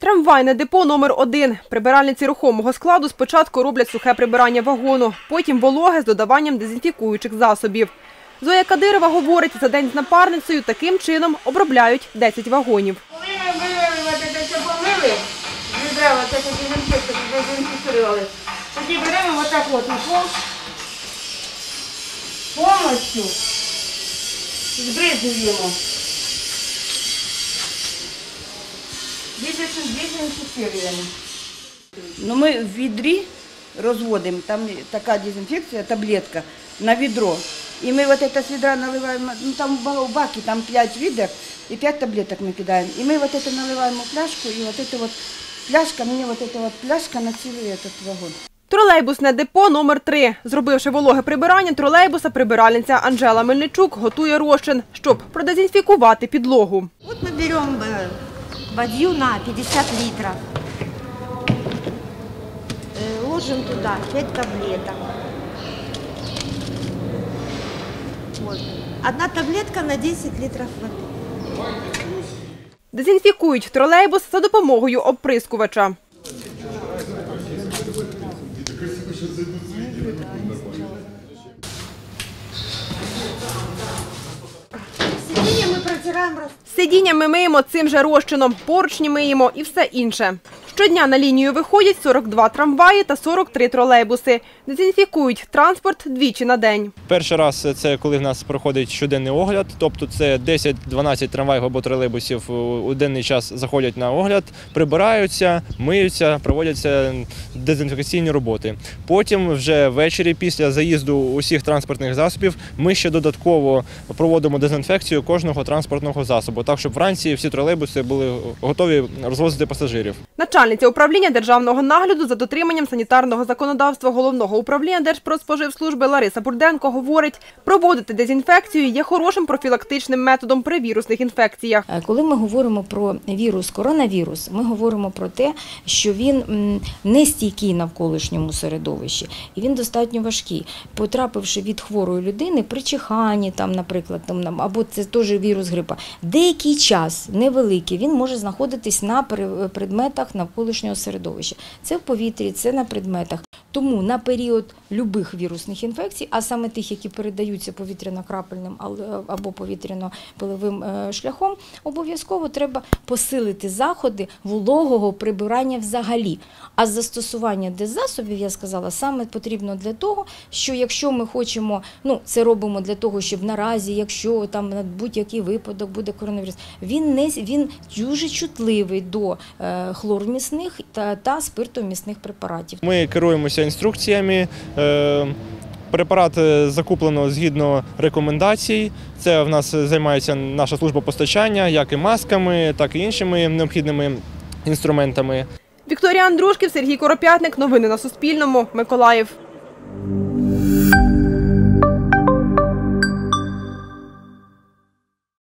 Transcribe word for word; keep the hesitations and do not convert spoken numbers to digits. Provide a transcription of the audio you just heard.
Трамвайне депо номер один. Прибиральниці рухомого складу спочатку роблять сухе прибирання вагону, потім вологе з додаванням дезінфікуючих засобів. Зоя Кадирова говорить, за день з напарницею таким чином обробляють десять вагонів. Коли ми це помили, відра це дезінфікували, тоді беремо отак от повністю збризуємо. Дезінфікуємо. Ну, ми в відрі розводимо, там така дезінфекція, таблетка на відро. І ми вот это с ведра наливаємо, ну там в баке там п'ять відер і п'ять таблеток ми кидаємо. І ми вот это наливаємо в пляшку, і вот это вот пляшка, мені вот эта вот пляшка націлює этот вагон. Тролейбусне депо номер три. Зробивши вологе прибирання тролейбуса, прибиральниця Анжела Мельничук готує розчин, щоб продезінфікувати підлогу. От ми беремо бадью на пятьдесят литров, ложим туда пять таблеток. Вот. Одна таблетка на десять литров воды. Дезінфікують тролейбус за допомогою оприскувача. Сидіння ми протираємо. Сидіння ми миємо цим же розчином, поручні миємо і все інше. Щодня на лінію виходять сорок два трамваї та сорок три тролейбуси. Дезінфікують транспорт двічі на день. Перший раз це коли в нас проходить щоденний огляд, тобто це десять-дванадцять трамваїв або тролейбусів у денний час заходять на огляд, прибираються, миються, проводяться дезінфекційні роботи. Потім вже ввечері після заїзду усіх транспортних засобів ми ще додатково проводимо дезінфекцію кожного транспортного засобу, так щоб вранці всі тролейбуси були готові розвозити пасажирів. Начальниця управління державного нагляду за дотриманням санітарного законодавства Головного управління Держпродспоживслужби Лариса Бурденко говорить, проводити дезінфекцію є хорошим профілактичним методом при вірусних інфекціях. Коли ми говоримо про вірус, коронавірус, ми говоримо про те, що він не стійкий навколишньому середовищі і він достатньо важкий. Потрапивши від хворої людини при чиханні, там, наприклад, там, або це теж вірус грипа, деякий час, невеликий, він може знаходитись на предметах навколишнього середовища. Це в повітрі, це на предметах. Тому на період любих вірусних інфекцій, а саме тих, які передаються повітряно-крапельним або повітряно-пиловим шляхом, обов'язково треба посилити заходи вологого прибирання взагалі. А застосування деззасобів, я сказала, саме потрібно для того, що якщо ми хочемо, ну це робимо для того, щоб наразі, якщо там на будь-який випадок буде коронавірус, він, не, він дуже чутливий до е, хлормісних та, та спиртомісних препаратів. Ми керуємося інструкціями. Препарат закуплено згідно рекомендацій. Це в нас займається наша служба постачання, як і масками, так і іншими необхідними інструментами. Вікторія Андрушків, Сергій Коропятник. Новини на Суспільному. Миколаїв.